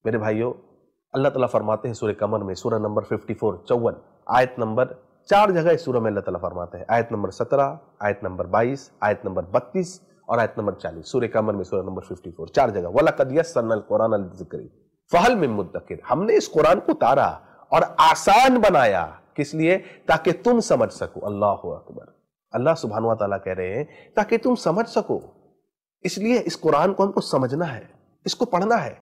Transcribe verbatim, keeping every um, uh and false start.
मेरे भाइयों, अल्लाह ताला फरमाते हैं सूरह कमर में, सूरह नंबर चौवन, चौवन आयत नंबर चार जगह इस सूरह में अल्लाह ताला फरमाते हैं। आयत नंबर सत्रह, आयत नंबर बाईस, आयत नंबर बत्तीस और आयत नंबर चालीस। सूरह कमर में सूरह नंबर चौवन, चार जगह। वलक़द यस्सरनल कुरान लिज़िक्रि फ़हल मिन मुद्दकिर। हमने इस कुरान को उतारा और आसान बनाया, किस लिए? ताकि तुम समझ सको। अल्लाहु अकबर। अल्लाह सुब्हानहू व तआला कह रहे हैं ताकि तुम समझ सको। इसलिए इस कुरान को हमको समझना है, इसको पढ़ना है।